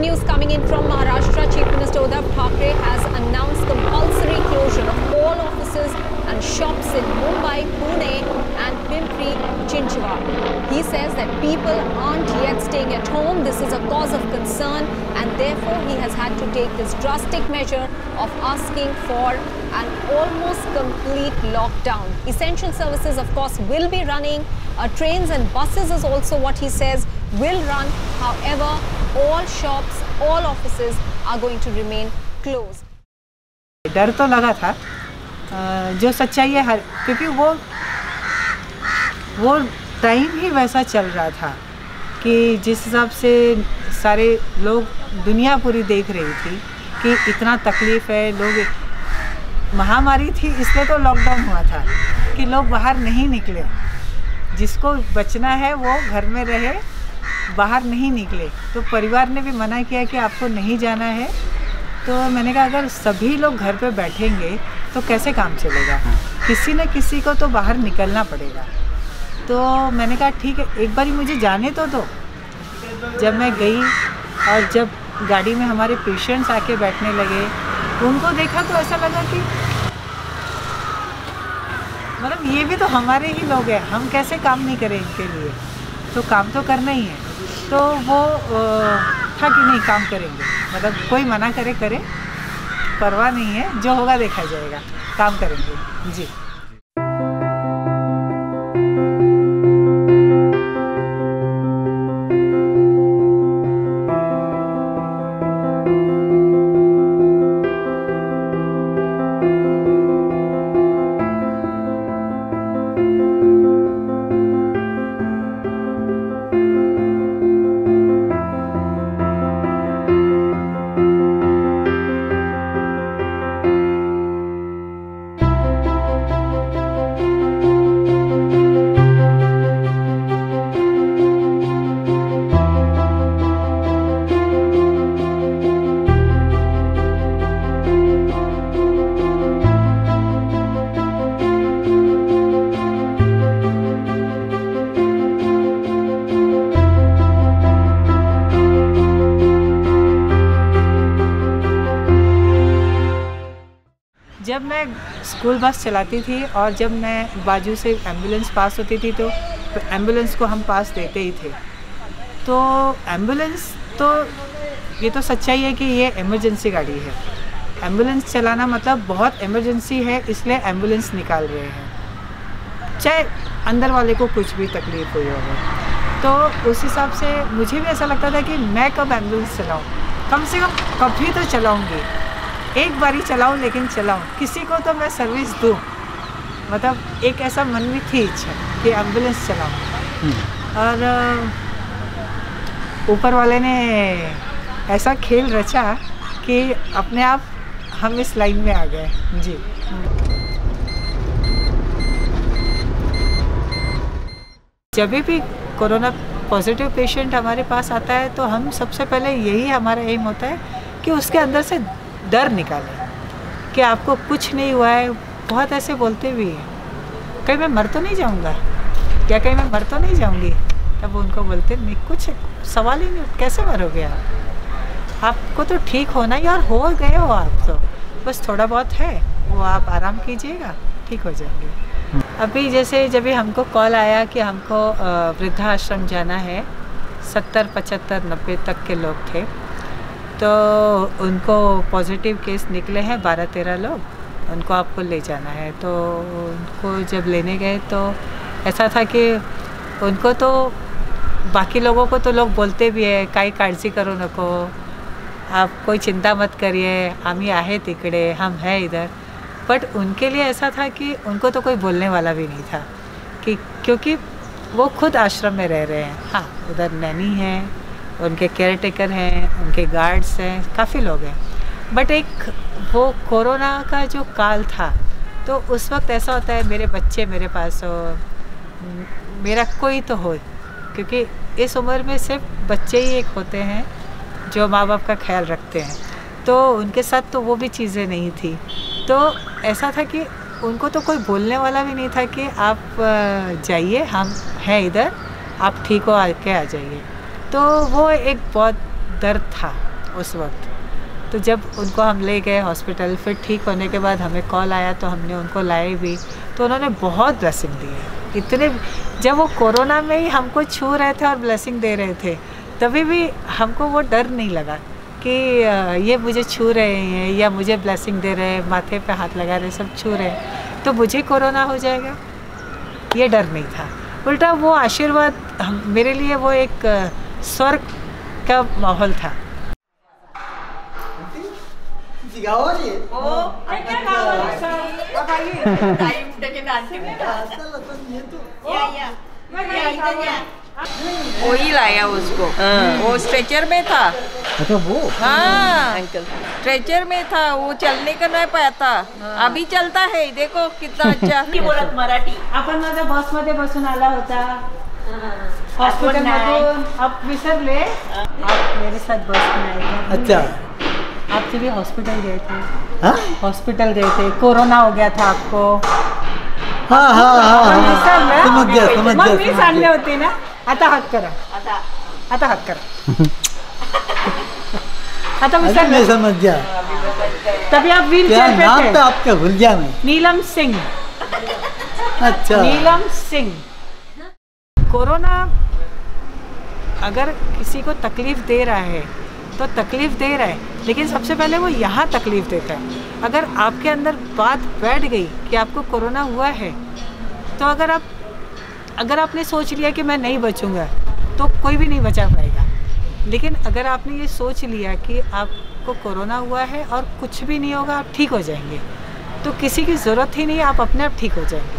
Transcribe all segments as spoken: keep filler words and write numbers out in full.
news coming in from Maharashtra. Chief Minister Uddhav Thackeray has announced compulsory closure of all offices and shops in Mumbai, Pune and Pimpri-Chinchwad. He says that people aren't yet staying at home. This is a cause of concern and therefore he has had to take this drastic measure of asking for an almost complete lockdown. Essential services, of course, will be running. Uh, trains and buses is also what he says will run. However, all shops, all offices are going to remain closed. डर तो लगा था, जो सच्चाई है हर, क्योंकि वो वो टाइम ही वैसा चल रहा था कि जिस हिसाब से सारे लोग, दुनिया पूरी देख रही थी कि इतना तकलीफ़ है, लोग, महामारी थी इसलिए तो लॉकडाउन हुआ था कि लोग बाहर नहीं निकले, जिसको बचना है वो घर में रहे, बाहर नहीं निकले। तो परिवार ने भी मना किया कि आपको नहीं जाना है। तो मैंने कहा अगर सभी लोग घर पे बैठेंगे तो कैसे काम चलेगा, किसी न किसी को तो बाहर निकलना पड़ेगा। तो मैंने कहा ठीक है, एक बारी मुझे जाने तो दो। जब मैं गई और जब गाड़ी में हमारे पेशेंट्स आके बैठने लगे, उनको देखा तो ऐसा लगा कि मतलब ये भी तो हमारे ही लोग हैं, हम कैसे काम नहीं करें इनके लिए, तो काम तो करना ही है। तो वो था कि नहीं काम करेंगे, मतलब कोई मना करे करे परवाह नहीं है, जो होगा देखा जाएगा, काम करेंगे जी। जब मैं स्कूल बस चलाती थी और जब मैं बाजू से एम्बुलेंस पास होती थी तो एम्बुलेंस को हम पास देते ही थे। तो एम्बुलेंस तो ये तो सच्चाई है कि ये इमरजेंसी गाड़ी है, एम्बुलेंस चलाना मतलब बहुत इमरजेंसी है, इसलिए एम्बुलेंस निकाल रहे हैं, चाहे अंदर वाले को कुछ भी तकलीफ़ हुई हो। तो उस हिसाब से मुझे भी ऐसा लगता था कि मैं कब एम्बुलेंस चलाऊँ, कम से कम कभी तो चलाऊँगी, एक बारी चलाऊं लेकिन चलाऊं, किसी को तो मैं सर्विस दूं, मतलब एक ऐसा मन में थी इच्छा कि एम्बुलेंस चलाऊं। और ऊपर वाले ने ऐसा खेल रचा कि अपने आप हम इस लाइन में आ गए जी। जब भी कोरोना पॉजिटिव पेशेंट हमारे पास आता है तो हम सबसे पहले यही हमारा एम होता है कि उसके अंदर से डर निकालें कि आपको कुछ नहीं हुआ है। बहुत ऐसे बोलते भी हैं कहीं मैं मर तो नहीं जाऊंगा, या कहीं मैं मर तो नहीं जाऊंगी, तब उनको बोलते नहीं, कुछ सवाल ही नहीं, कैसे मरोगे आप, आपको तो ठीक होना ही, और हो गए हो आप, तो बस थोड़ा बहुत है वो आप आराम कीजिएगा, ठीक हो जाएंगे। अभी जैसे जब भी हमको कॉल आया कि हमको वृद्धाश्रम जाना है, सत्तर पचहत्तर नब्बे तक के लोग थे, तो उनको पॉजिटिव केस निकले हैं बारह तेरह लोग, उनको आपको ले जाना है। तो उनको जब लेने गए तो ऐसा था कि उनको तो बाकी लोगों को तो लोग बोलते भी है काही काळजी करू नको, आप कोई चिंता मत करिए, आम्ही आहे तिकडे, हम हैं इधर। बट उनके लिए ऐसा था कि उनको तो कोई बोलने वाला भी नहीं था कि, क्योंकि वो खुद आश्रम में रह रहे हैं। हाँ, उधर नैनी है, उनके केयर टेकर हैं, उनके गार्ड्स हैं, काफ़ी लोग हैं। बट एक वो कोरोना का जो काल था, तो उस वक्त ऐसा होता है मेरे बच्चे मेरे पास हो, मेरा कोई तो हो, क्योंकि इस उम्र में सिर्फ बच्चे ही एक होते हैं जो माँ बाप का ख्याल रखते हैं। तो उनके साथ तो वो भी चीज़ें नहीं थी। तो ऐसा था कि उनको तो कोई बोलने वाला भी नहीं था कि आप जाइए, हम हैं इधर, आप ठीक हो आके आ जाइए। तो वो एक बहुत दर्द था उस वक्त। तो जब उनको हम ले गए हॉस्पिटल, फिर ठीक होने के बाद हमें कॉल आया तो हमने उनको लाए भी, तो उन्होंने बहुत ब्लेसिंग दी है। इतने जब वो कोरोना में ही हमको छू रहे थे और ब्लेसिंग दे रहे थे, तभी भी हमको वो डर नहीं लगा कि ये मुझे छू रहे हैं या मुझे ब्लेसिंग दे रहे हैं, माथे पे हाथ लगा रहे, सब छू रहे हैं तो मुझे कोरोना हो जाएगा, ये डर नहीं था। उल्टा वो आशीर्वाद हम मेरे लिए वो एक स्वर्ग का माहौल था। वही लाया उसको, वो स्ट्रेचर में था। अच्छा वो? हाँ अंकल स्ट्रेचर में था, वो चलने का नहीं पाता, अभी चलता है, देखो कितना अच्छा। बोलत मराठी आपण माझ्या बसमध्ये बसून आला होता हॉस्पिटल मधून, आप विसरले? आप मेरे साथ बस में आए थे। अच्छा, आप जब हॉस्पिटल गए थे, हाँ हॉस्पिटल गए थे, कोरोना हो गया था आपको। हाँ हाँ हाँ आपण हाँ, विसरले? समझ गया समझ मग गया मी समझ सांगले गया। होते ना, आता हात करा, आता आता हात करा, आता अरे विसरले? मैं समझ गया, तभी आप व्हील क्या चेयर नाम पे तो थे। आपका भूल गया मैं। नीलम सिंह, अच्छा, नीलम सिंह। कोरोना अगर किसी को तकलीफ दे रहा है तो तकलीफ दे रहा है, लेकिन सबसे पहले वो यहाँ तकलीफ देता है। अगर आपके अंदर बात बैठ गई कि आपको कोरोना हुआ है, तो अगर आप अगर आपने सोच लिया कि मैं नहीं बचूंगा, तो कोई भी नहीं बचा पाएगा। लेकिन अगर आपने ये सोच लिया कि आपको कोरोना हुआ है और कुछ भी नहीं होगा, आप ठीक हो जाएंगे, तो किसी की ज़रूरत ही नहीं, आप अपने आप ठीक हो जाएंगे।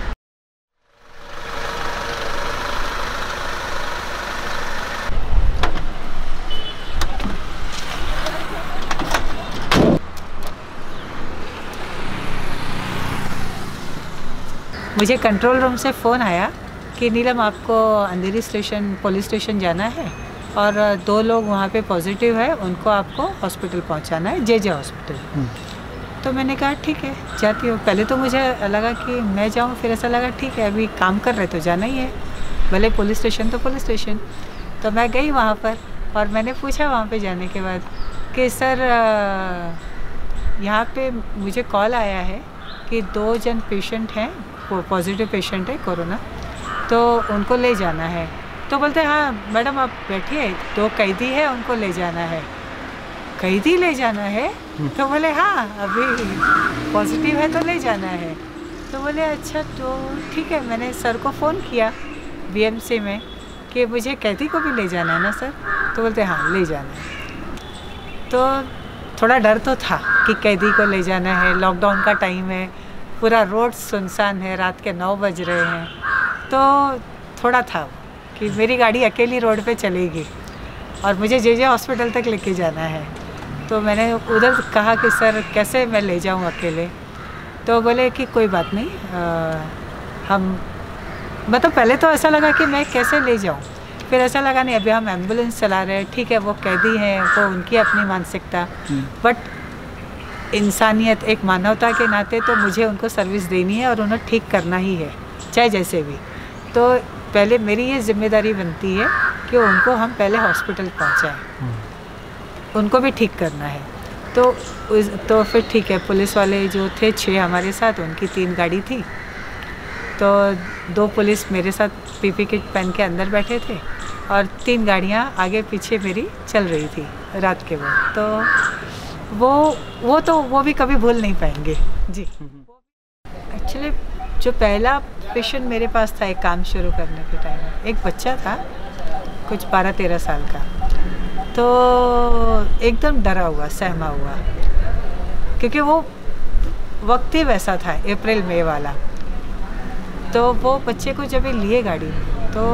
मुझे कंट्रोल रूम से फ़ोन आया कि नीलम आपको अंधेरी स्टेशन पुलिस स्टेशन जाना है और दो लोग वहाँ पे पॉजिटिव है, उनको आपको हॉस्पिटल पहुँचाना है, जे जे हॉस्पिटल। तो मैंने कहा ठीक है जाती हूँ। पहले तो मुझे लगा कि मैं जाऊँ, फिर ऐसा लगा ठीक है अभी काम कर रहे तो जाना ही है, भले पुलिस स्टेशन तो पुलिस स्टेशन। तो मैं गई वहाँ पर और मैंने पूछा वहाँ पे जाने के बाद कि सर यहाँ पे मुझे कॉल आया है कि दो जन पेशेंट हैं, पॉजिटिव पेशेंट है कोरोना, तो उनको ले जाना है। तो बोलते हैं हाँ मैडम आप बैठिए, दो कैदी है उनको ले जाना है। कैदी ले जाना है? तो बोले हाँ अभी पॉजिटिव है तो ले जाना है। तो बोले अच्छा तो ठीक है। मैंने सर को फ़ोन किया बीएमसी में कि मुझे कैदी को भी ले जाना है ना सर? तो बोलते हाँ ले जाना है। तो थोड़ा डर तो था कि कैदी को ले जाना है, लॉकडाउन का टाइम है, पूरा रोड सुनसान है, रात के नौ बज रहे हैं, तो थोड़ा था कि मेरी गाड़ी अकेली रोड पे चलेगी और मुझे जे जे हॉस्पिटल तक लेके जाना है। तो मैंने उधर कहा कि सर कैसे मैं ले जाऊं अकेले? तो बोले कि कोई बात नहीं, आ, हम मतलब पहले तो ऐसा लगा कि मैं कैसे ले जाऊं, फिर ऐसा लगा नहीं अभी हम एम्बुलेंस चला रहे हैं, ठीक है वो कैदी हैं, वो उनकी अपनी मानसिकता, बट इंसानियत एक मानवता के नाते तो मुझे उनको सर्विस देनी है और उन्हें ठीक करना ही है चाहे जैसे भी। तो पहले मेरी ये जिम्मेदारी बनती है कि उनको हम पहले हॉस्पिटल पहुंचाएं, उनको भी ठीक करना है। तो उस तो फिर ठीक है, पुलिस वाले जो थे छः हमारे साथ, उनकी तीन गाड़ी थी, तो दो पुलिस मेरे साथ पीपी किट पहन के अंदर बैठे थे और तीन गाड़ियाँ आगे पीछे मेरी चल रही थी रात के वक्त। तो वो वो तो वो भी कभी भूल नहीं पाएंगे जी। एक्चुअली जो पहला पेशेंट मेरे पास था एक काम शुरू करने के टाइम में, एक बच्चा था कुछ बारह तेरह साल का, तो एकदम डरा हुआ सहमा हुआ, क्योंकि वो वक्त ही वैसा था अप्रैल मई वाला। तो वो बच्चे को जब लिए गाड़ी में, तो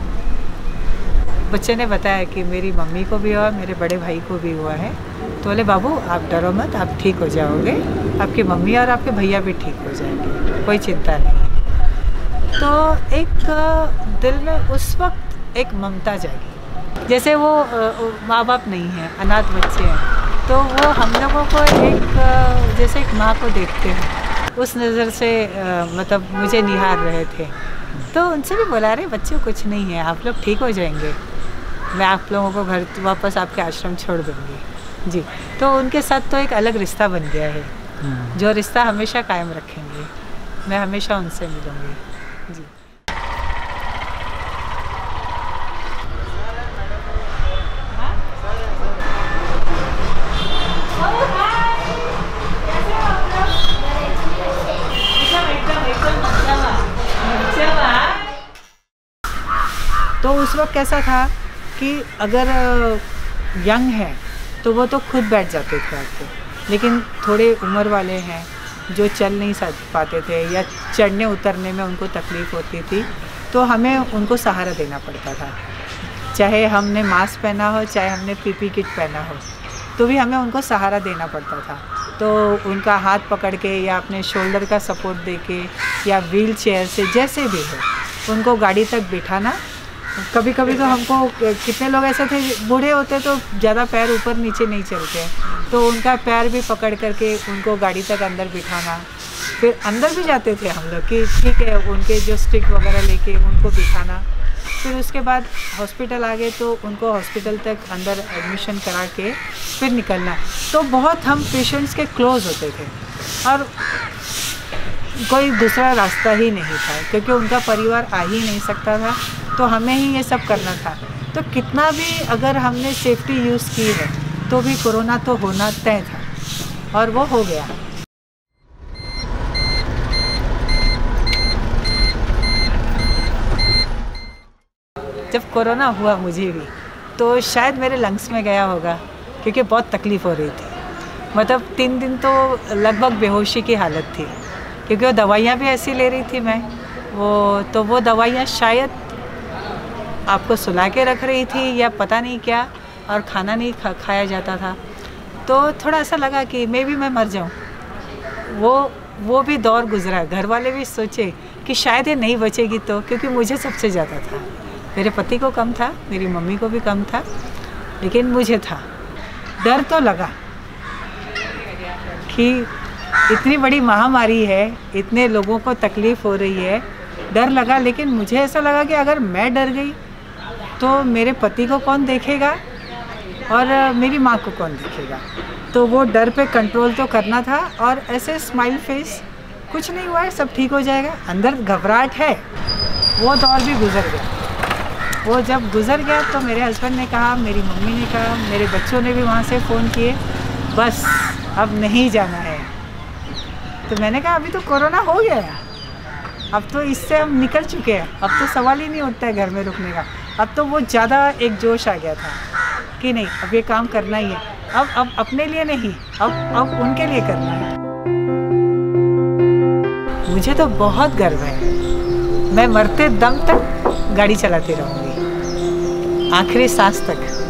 बच्चे ने बताया कि मेरी मम्मी को भी हुआ, मेरे बड़े भाई को भी हुआ है। तो बोले बाबू आप डरो मत, आप ठीक हो जाओगे, आपकी मम्मी और आपके भैया भी ठीक हो जाएंगे, कोई चिंता नहीं। तो एक दिल में उस वक्त एक ममता जागी, जैसे वो माँ बाप नहीं हैं, अनाथ बच्चे हैं, तो वो हम लोगों को एक जैसे एक माँ को देखते हैं उस नज़र से मतलब मुझे निहार रहे थे। तो उनसे भी बोला रहे बच्चों कुछ नहीं है, आप लोग ठीक हो जाएंगे, मैं आप लोगों को घर वापस आपके आश्रम छोड़ दूँगी। जी। तो उनके साथ तो एक अलग रिश्ता बन गया है, जो रिश्ता हमेशा कायम रखेंगे। मैं हमेशा उनसे मिलूँगी जी। तो उस वक्त कैसा था कि अगर यंग है तो वो तो खुद बैठ जाते थे आपको, लेकिन थोड़े उम्र वाले हैं जो चल नहीं पाते थे या चढ़ने उतरने में उनको तकलीफ़ होती थी, तो हमें उनको सहारा देना पड़ता था। चाहे हमने मास्क पहना हो, चाहे हमने पीपी किट पहना हो, तो भी हमें उनको सहारा देना पड़ता था। तो उनका हाथ पकड़ के या अपने शोल्डर का सपोर्ट दे के या व्हील चेयर से जैसे भी हो उनको गाड़ी तक बिठाना। कभी कभी तो हमको कितने लोग ऐसे थे बूढ़े होते तो ज़्यादा पैर ऊपर नीचे नहीं चलते, तो उनका पैर भी पकड़ करके उनको गाड़ी तक अंदर बिठाना। फिर अंदर भी जाते थे हम लोग कि ठीक है, उनके जो स्टिक वगैरह लेके उनको बिठाना। फिर उसके बाद हॉस्पिटल आ गए तो उनको हॉस्पिटल तक अंदर एडमिशन करा के फिर निकलना। तो बहुत हम पेशेंट्स के क्लोज़ होते थे और कोई दूसरा रास्ता ही नहीं था, क्योंकि उनका परिवार आ ही नहीं सकता था, तो हमें ही ये सब करना था। तो कितना भी अगर हमने सेफ्टी यूज़ की है तो भी कोरोना तो होना तय था और वो हो गया। जब कोरोना हुआ मुझे भी, तो शायद मेरे लंग्स में गया होगा, क्योंकि बहुत तकलीफ़ हो रही थी। मतलब तीन दिन तो लगभग बेहोशी की हालत थी, क्योंकि वो दवाइयाँ भी ऐसी ले रही थी मैं, वो तो वो दवाइयाँ शायद आपको सुला के रख रही थी या पता नहीं क्या, और खाना नहीं खा, खाया जाता था। तो थोड़ा ऐसा लगा कि मैं भी मैं मर जाऊँ। वो वो भी दौर गुजरा। घर वाले भी सोचे कि शायद ये नहीं बचेगी, तो क्योंकि मुझे सबसे ज़्यादा था, मेरे पति को कम था, मेरी मम्मी को भी कम था, लेकिन मुझे था। डर तो लगा कि इतनी बड़ी महामारी है, इतने लोगों को तकलीफ़ हो रही है, डर लगा। लेकिन मुझे ऐसा लगा कि अगर मैं डर गई तो मेरे पति को कौन देखेगा और मेरी माँ को कौन देखेगा। तो वो डर पे कंट्रोल तो करना था, और ऐसे स्माइल फेस, कुछ नहीं हुआ है, सब ठीक हो जाएगा। अंदर घबराहट है, वो दौर भी गुजर गया। वो जब गुजर गया तो मेरे हस्बैंड ने कहा, मेरी मम्मी ने कहा, मेरे बच्चों ने भी वहाँ से फ़ोन किए, बस अब नहीं जाना है। तो मैंने कहा अभी तो कोरोना हो गया है, अब तो इससे हम निकल चुके हैं, अब तो सवाल ही नहीं उठता है घर में रुकने का। अब तो वो ज़्यादा एक जोश आ गया था कि नहीं, अब ये काम करना ही है। अब अब अपने लिए नहीं, अब अब उनके लिए करना है। मुझे तो बहुत गर्व है, मैं मरते दम तक गाड़ी चलाती रहूँगी, आखिरी सांस तक।